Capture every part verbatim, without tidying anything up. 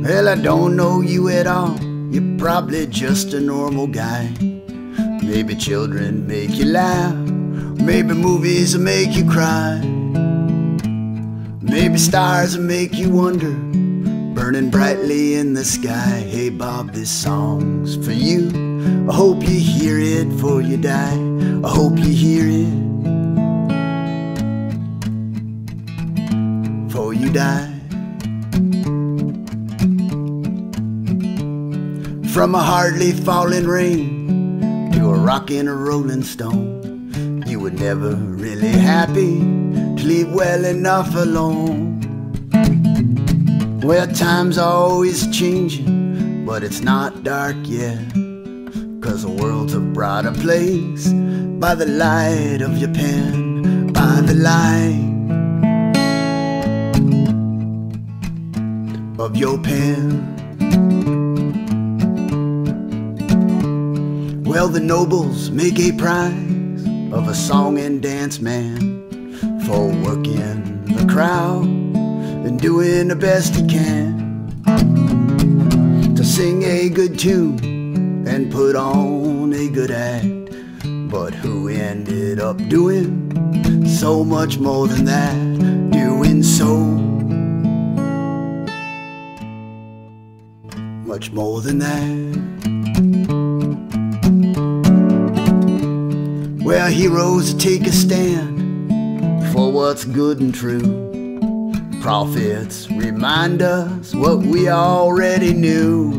Well, I don't know you at all. You're probably just a normal guy. Maybe children make you laugh. Maybe movies will make you cry. Maybe stars will make you wonder, burning brightly in the sky. Hey Bob, this song's for you. I hope you hear it before you die. I hope you hear it before you die. From a hardly falling rain to a rockin' a rolling stone, you were never really happy to leave well enough alone. Well, times are always changing, but it's not dark yet, 'cause the world's a brighter place by the light of your pen, by the light of your pen. Well, the nobles make a prize of a song and dance man for working the crowd and doing the best he can to sing a good tune and put on a good act. But who ended up doing so much more than that, doing so much more than that. Well, heroes take a stand for what's good and true. Prophets remind us what we already knew.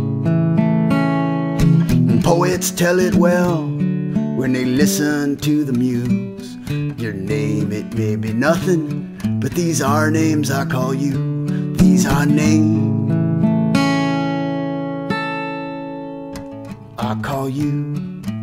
And poets tell it well when they listen to the muse. Your name, it may be nothing, but these are names I call you. These are names I call you.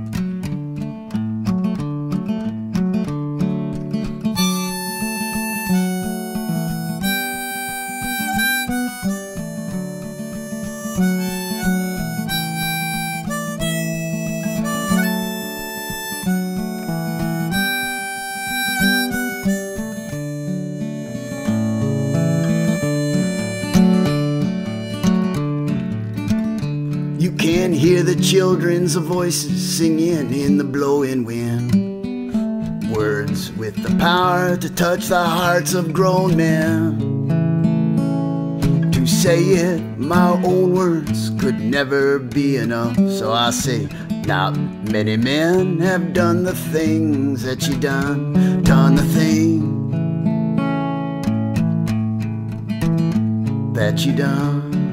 You can hear the children's voices singing in the blowing wind, words with the power to touch the hearts of grown men. To say it, my own words could never be enough, so I say, not many men have done the things that you done, done the thing that you done.